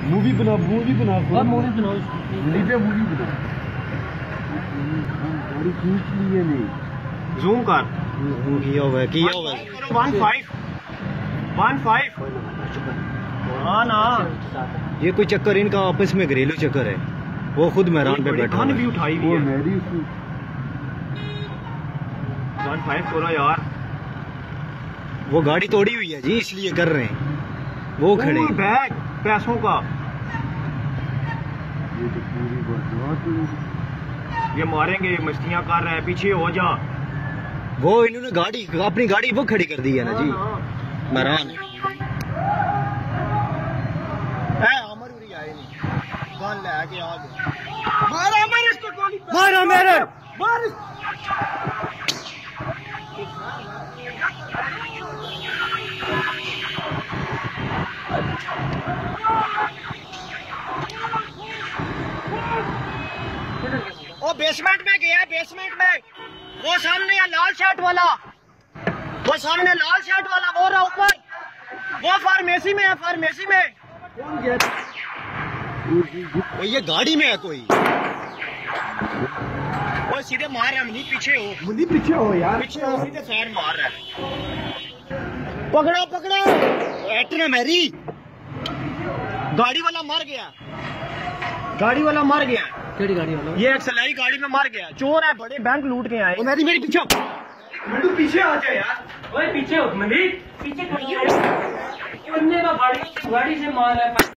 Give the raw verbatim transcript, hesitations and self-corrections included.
Movie बना movie बना और मूवी बनाओ लीजिए मूवी बना गाड़ी खींच ली है नहीं जूम कर किया हुआ है किया हुआ है वन फाइव वन फाइव हाँ ना ये कोई चक्कर इनका आपस में घरेलू चक्कर है। वो खुद मैदान पे बैठा भी उठाई हुई है मेरी वन फाइव करो यार। वो गाड़ी तोड़ी हुई है जी इसलिए कर रहे हैं वो खड़े हैं। बैग पैसों का ये तो पूरी बर्बाद ये मारेंगे मस्तियां कर रहे हैं पीछे हो जा। वो इन्होंने गाड़ी अपनी गाड़ी वो खड़ी कर दी है ना जी मेहरान अमर उरी आए नहीं गन लेके आ गए मारा मेरे इसको गोली मारा मेरे मार वो बेसमेंट में गया बेसमेंट में वो सामने है लाल शर्ट वाला वो सामने लाल शर्ट वाला वो रहा ऊपर वो फार्मेसी में है फार्मेसी में कौन गया वो ये गाड़ी में है कोई वो सीधे मार रहा है मुझे पीछे हो मुझे पीछे हो यार पीछे हो सीधे फैर मार रहा है पकड़ो पकड़ो इतना मेरी गाड़ी वाला मर गया गाड़ी वाला मर गया केड़ी गाड़ी वाला ये एक्सलाई गाड़ी में मर गया चोर है बड़े बैंक लूट के आए वो मेरी मेरी पीछे मंडू पीछे आ जा यार ओए पीछे हो मंदिर पीछे खड़ी है बंदे का गाड़ी गाड़ी से मार रहा है।